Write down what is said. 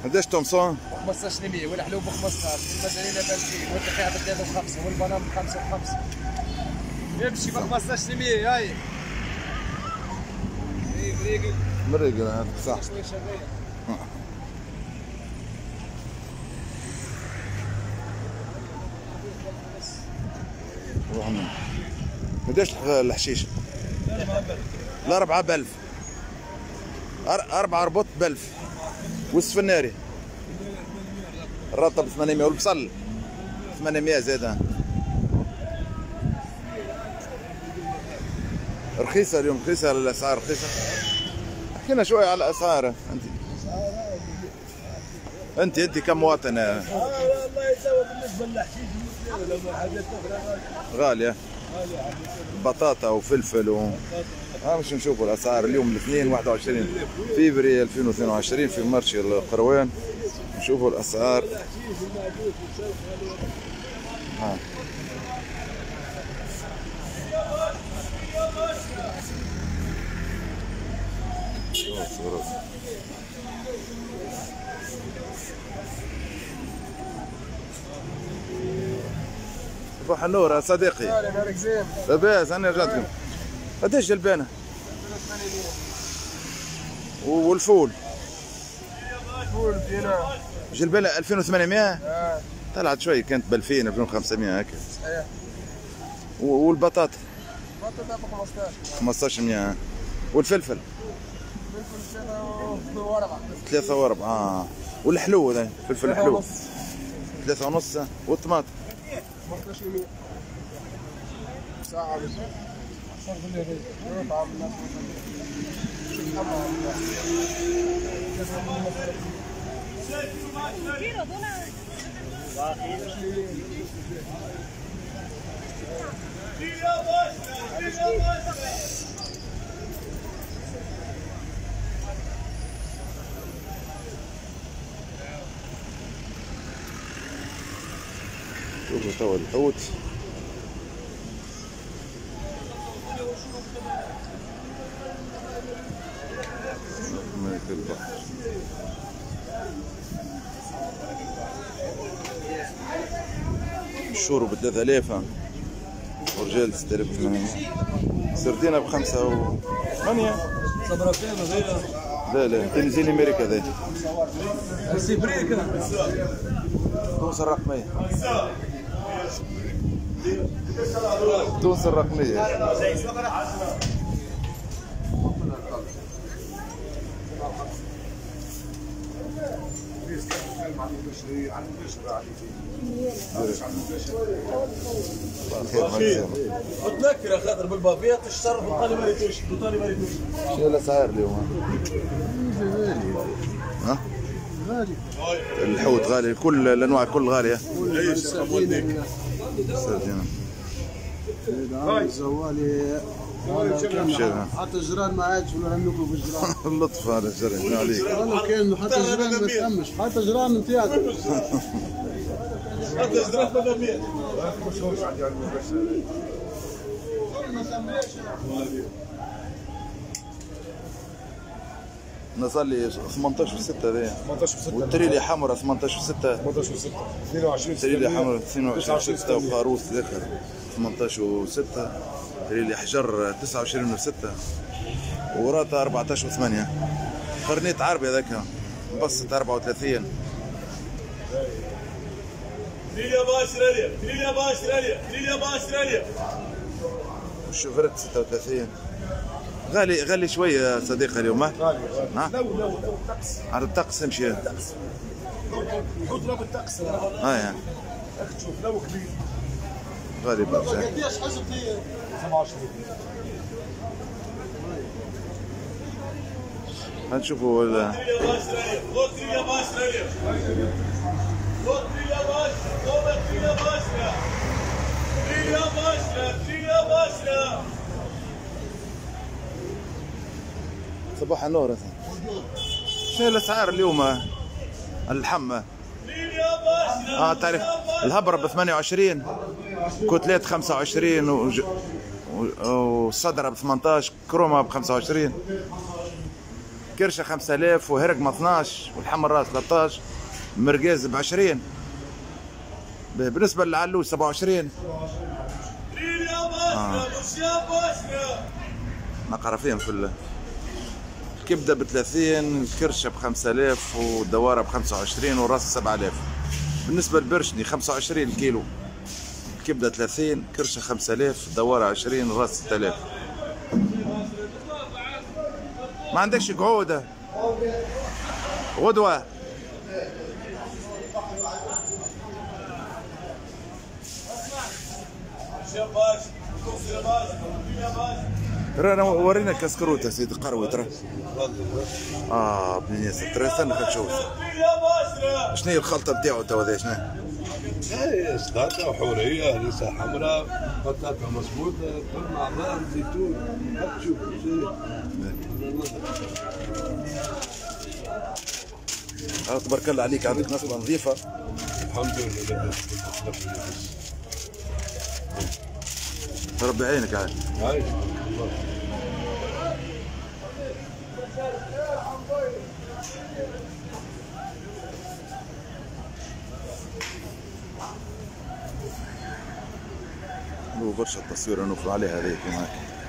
قداش تومسون؟ 15% والحلوب ب 15 والمدرينه ب 2000 والتفاح ب 3 و5 والبنان ب 5 و5 يمشي ب 15% هاي ريقل مريقل هذاك صح شوي شغال. قداش الحشيش؟ الأربعة ب1000 4 ربط ب1000 والسفناري الرطب 800 والبصل 800 زاد رخيصة اليوم رخيصة الأسعار رخيصة. احكينا شوية على الأسعار أنت كم مواطن؟ والله يسوى بالنسبة للحشيش حاجات غالية بطاطا وفلفل باش نشوفوا الاسعار اليوم الاثنين 21 فبراير 2022 في مرشي القروان. نشوفوا الاسعار صباح النور يا صديقي. لاباس انا رجعتكم. قداش جلبانه؟ والفول؟ فول فينا جلبانه 2800؟ طلعت شوي كانت ب 2000 2500 هكا. صحيح. والبطاطا؟ البطاطا ب 15 1500. والفلفل؟ الفلفل 3 و4 والحلو هذا الفلفل الحلو 3.5. والطماطم؟ 15% ساعة بس. شوفوا توا الحوت ملك البحر. الشورو ب 3000 ورجال 6800. سردينة ب 5 و8. لا تنزيل امريكا ذا تونس الرقمية. تونس الرقمية. متذكر خاطر بالبافيات الشرف وطالي ما ريتوش شنو الاسعار اليوم؟ ها؟ غالي الحوت غالي كل الانواع كل غاليه. سردينة زوالي حتى الجيران ما عادش ولا ناكلوا بالجيران. اللطف هذا الجيران عليك. والله كان حتى الجيران ما تهمش حتى الجيران نتاعك حتى الجيران ما تهمش. نصل لي 18 6 هذايا 18 6 والتريلي حمراء 18 6 18 6 22 تريلي حمراء 22 6 وخروف ذكر 18 6 تريلي حجر 29 6 وراتا 14 8 قرنيت عربي هذاك مبسط 34 تريليا باستراليا تريليا باستراليا تريليا باستراليا والشوفرت 36 غالي شويه صديقي اليوم. غالي لا الطقس على الطقس امشي. حط له بالطقس يعني شوف لو كبير غالي برشا. قديش حسبت هي 27 هنشوفوا صباح النور. شنو الاسعار اليوم؟ اللحمة تعرف الهبرة ب 28 كتلات 25 و... والصدرة ب 18 كرومة ب 25 كرشه 5000 وهرقمه 12 والحمر راس 13 مرقاز ب 20. بالنسبه للعلوش 27. نقرا فيهم في الكبده ب 30 الكرشه ب 5000 والدواره ب 25 والراس 7000. بالنسبه للبرشني 25 الكيلو الكبده 30 كرشه 5000 الدواره 20 الراس 6000. ما عندكش قعوده غدوه؟ ترى ورينا كسكروت يا سيدي قروي ترى. بن ياسر ترى استنى خلينا نشوف شنو هي الخلطه نتاعو توا ذا شنو؟ اي سلطه وحوريه هريسه حمراء بطاطا مصبوطه ثوم مع زيتون تشوف تبارك الله عليك عندك نصبه نظيفه. الحمد لله. ربي يعينك عاد. برشا التصوير نوفر عليها هذيك معاك.